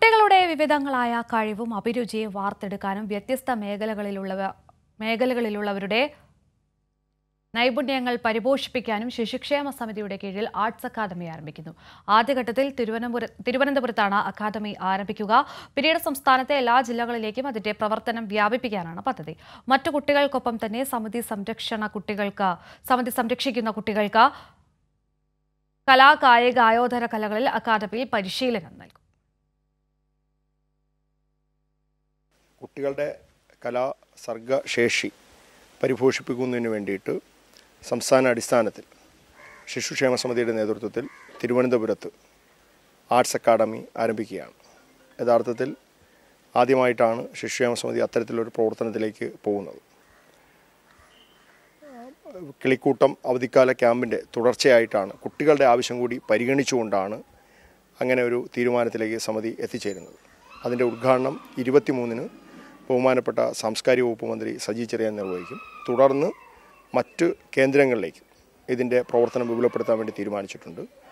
കുട്ടികളുടെ വിവിധങ്ങളായ കഴിവും അഭിരുചിയും വാർത്തെടുക്കാനും വ്യത്യസ്ത മേഖലകളിലുള്ളവരുടെ നൈപുണ്യങ്ങൾ പരിപോഷിപ്പിക്കാനും ശിശുക്ഷേമ സമിതിയുടെ കീഴിൽ ആർട്സ് അക്കാദമി ആരംഭിക്കുന്നു. ആദ്യഘട്ടത്തിൽ തിരുവനന്തപുരത്താണ് അക്കാദമി ആരംഭിക്കുക. പിന്നീട് സംസ്ഥാനത്തെ എല്ലാ ജില്ലകളിലേക്കും അതിന്റെ പ്രവർത്തനം വ്യാപിപ്പിക്കാനാണ് പദ്ധതി. മറ്റു കുട്ടികൾക്കൊപ്പം തന്നെ സമിതി സംരക്ഷിക്കുന്ന കുട്ടികൾക്ക് കലാ കായിക ആയോധന കലകളിൽ അക്കാദമിയിൽ പരിശീലനം നൽകും. കുട്ടികളുടെ കലാ സർഗശേഷി പരിപോഷിപ്പിക്കുന്നതിന് വേണ്ടിയിട്ട് സംസ്ഥാന അടിസ്ഥാനത്തിൽ ശിശുക്ഷേമ സമിതിയുടെ നേതൃത്വത്തിൽ തിരുവനന്തപുരത്ത് ആർട്സ് അക്കാദമി ആരംഭിക്കുകയാണ്. യഥാർത്ഥത്തിൽ ആദ്യമായിട്ടാണ് ശിശുക്ഷേമ സമിതി അത്തരത്തിലൊരു പ്രവർത്തനത്തിലേക്ക് പോകുന്നത്. കിളിക്കൂട്ടം അവധിക്കാല ക്യാമ്പിൻ്റെ തുടർച്ചയായിട്ടാണ് കുട്ടികളുടെ ആവശ്യം കൂടി പരിഗണിച്ചുകൊണ്ടാണ് അങ്ങനെ ഒരു തീരുമാനത്തിലേക്ക് സമിതി എത്തിച്ചേരുന്നത്. അതിൻ്റെ ഉദ്ഘാടനം 23-ന് ബഹുമാനപ്പെട്ട സാംസ്കാരിക വകുപ്പ് മന്ത്രി സജി ചെറിയാൻ നിർവഹിക്കും. തുടർന്ന് മറ്റ് കേന്ദ്രങ്ങളിലേക്ക് ഇതിൻ്റെ പ്രവർത്തനം വിപുലപ്പെടുത്താൻ വേണ്ടി തീരുമാനിച്ചിട്ടുണ്ട്.